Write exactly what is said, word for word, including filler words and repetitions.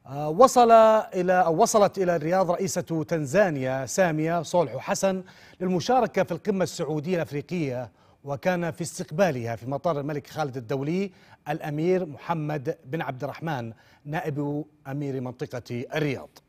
وصل إلى أو وصلت إلى الرياض رئيسة تنزانيا سامية صلح حسن للمشاركة في القمة السعودية الأفريقية، وكان في استقبالها في مطار الملك خالد الدولي الأمير محمد بن عبد الرحمن نائب أمير منطقة الرياض.